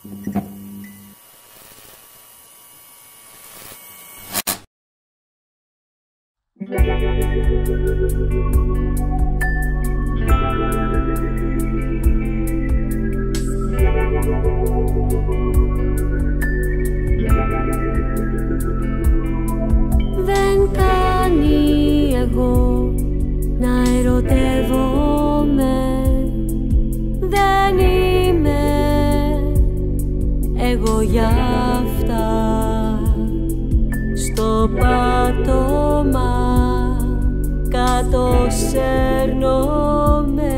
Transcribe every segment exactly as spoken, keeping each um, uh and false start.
Δεν κάνει εγώ να ερωτεύομαι, δεν είμαι εγώ για αυτά. Στο πάτωμα κάτω σέρνομαι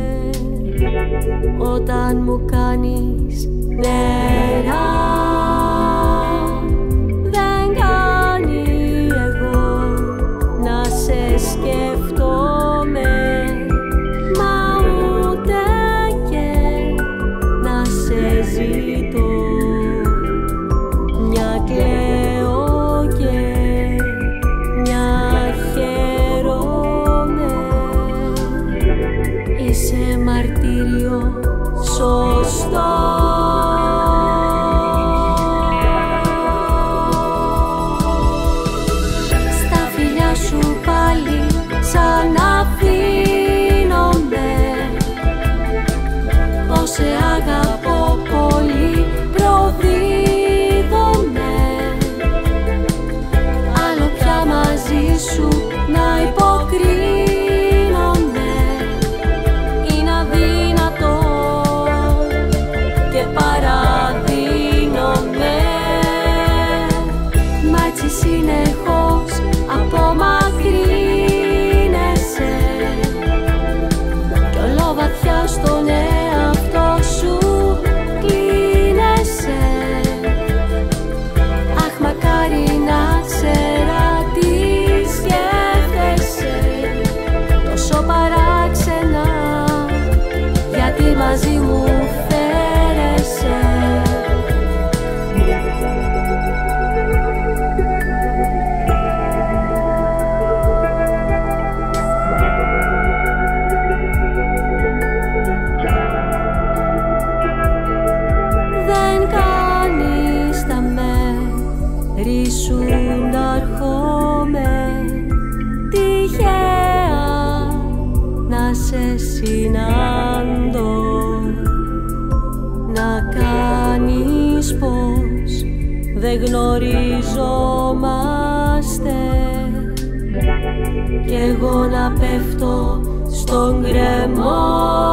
όταν μου κάνεις νερά. Δεν κάνει εγώ να σε σκέφτομαι, μα ούτε και να σε ζητώ. Μια κλαίω και μια χαίρομαι. Είσαι μαρτύριο σωστό. Στα φιλιά σου πάλι σαν αφήνομαι, πως σε αγαπώ πολύ προδίδομαι. Άλλο πια μαζί σου να υποκρίνομαι, είναι αδύνατο και παραδίνομαι. Μα έτσι συνεχώς απομακρύνεσαι κι όλο βαθιά στον εαυτό σου κλείνεσαι. Αχ, μακάρι να ξέρα τι σκέφτεσαι τόσο παράξενα, γιατί μαζί μου φέρεσαι. Δεν κάνεις τα μέρη σου να έρχομαι τυχαία να σε συναντώ, να κάνεις πως δεν γνωριζόμαστε κι εγώ να πέφτω στον γκρεμό.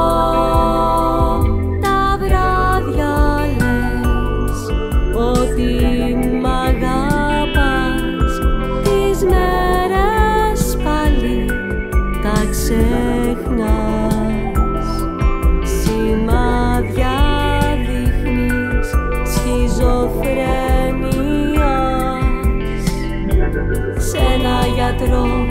Τα βράδια λες ότι μ' αγαπάς, τις μέρες πάλι τα ξεχνάς. Σημάδια δείχνεις σχιζοφρένειας, σ' ένα γιατρό